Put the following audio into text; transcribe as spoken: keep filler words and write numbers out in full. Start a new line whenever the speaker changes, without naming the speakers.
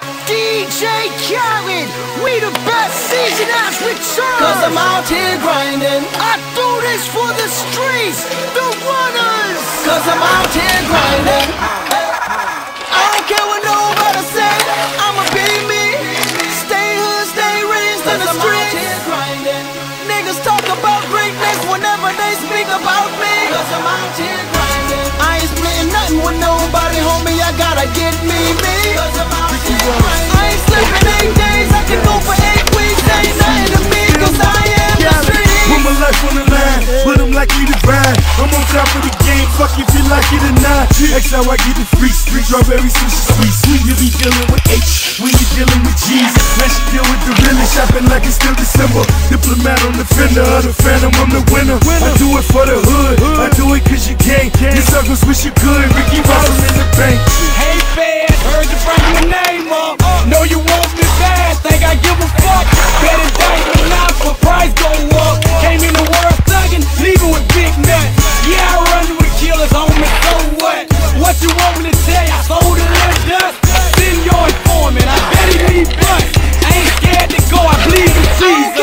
D J Khaled, we the best season has returned.
Cause I'm out here grinding.
I do this for the streets, the runners.
Cause I'm out here grinding. I don't care what nobody say, I'ma be me. Stay hood, stay raised in the streets. Niggas talk about greatness whenever they speak about me. Cause I'm out here grinding. I ain't splitting nothing with nobody, homie, I gotta get me, me. Cause I'm out here grinding. I ain't sleeping eight days, I can go for eight weeks. Ain't nothing to me, cause I am the street.
Put my life on the line, but I'm likely to ride. I'm on top of the game, fuck if you like it or not. That's how I get the free street, strawberry sushi sweet. Sweet, you be dealing with H when you dealing with G's. Now she deal with the realest, shopping like it's still December. Diplomat on the fender of the phantom, I'm the winner. I do it for the hood, I do it cause you can. These suckers wish you could, Ricky Ross, I'm in the bank.
Hey fed, heard you bring your name up. Know you want me bad, think I give a fuck. Bet it ain't enough, but price go up. Came in the world thuggin', leaving with big nuts. Yeah, I run with killers, homie, so what? What you want me to tell you? I sold a little dust. Send your informant, I bet he need bust. I ain't scared to go, I believe in Jesus.